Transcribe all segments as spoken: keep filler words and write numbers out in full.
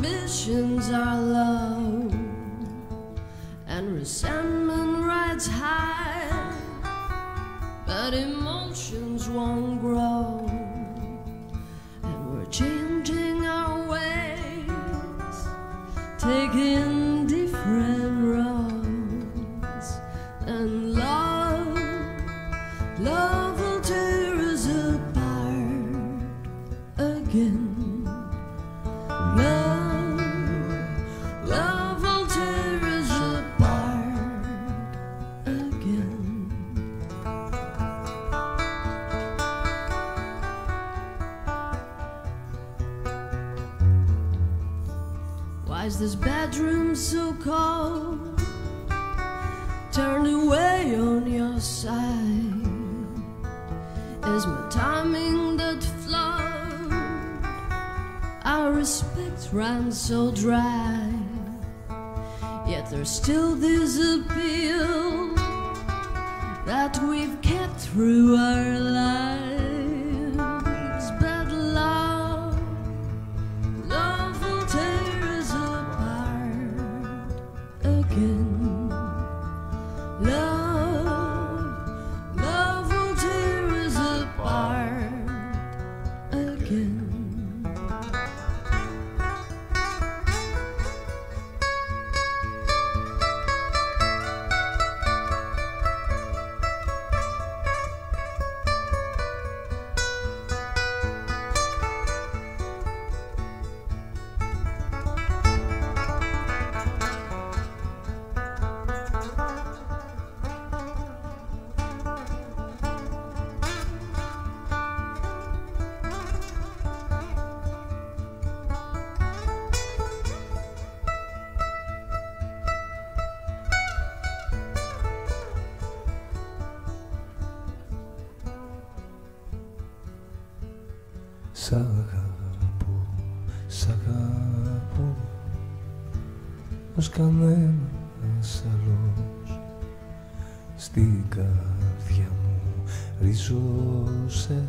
ambitions are low and resentment rides high, but emotions won't grow, and we're changing our ways, taking different roads, and love, love will tear us apart again. Love, love will tear us apart again. Why is this bedroom so cold? Turn away on your side. Is my timing that flowed? Our respect ran so dry, yet there's still this appeal that we've kept through our lives. But love, love will tear us apart again. Love, love will tear us apart again. Σ' αγαπώ, σ' αγαπώ ως κανένας άλλος. Στην καρδιά μου ριζώσαι,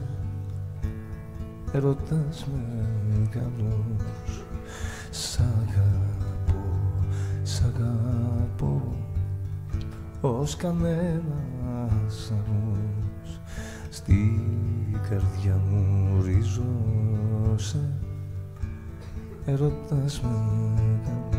έρωτας μεγάλος. Σ' αγαπώ, σ' αγαπώ ως κανένας άλλος. Στην καρδιά μου ριζώσαι, έρωτας μεγάλος.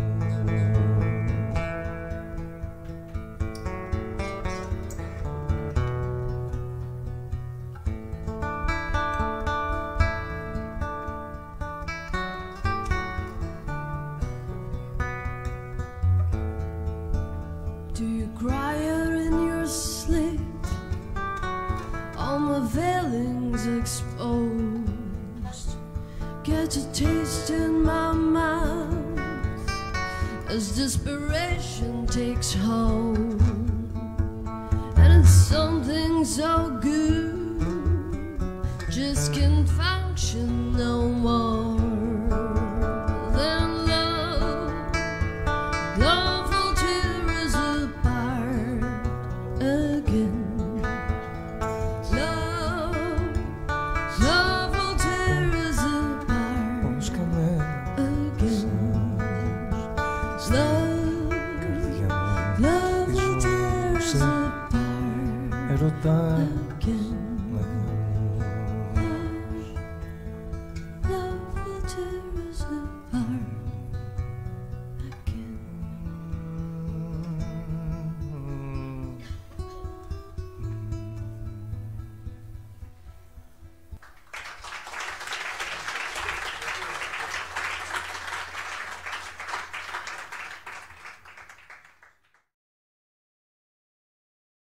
Do you cry her in your sleep? All my veilings exposed, get a taste in my mouth as desperation takes hold, and it's something so good just can't function no more. Then love, love will tear us apart again. Love will tear us apart again.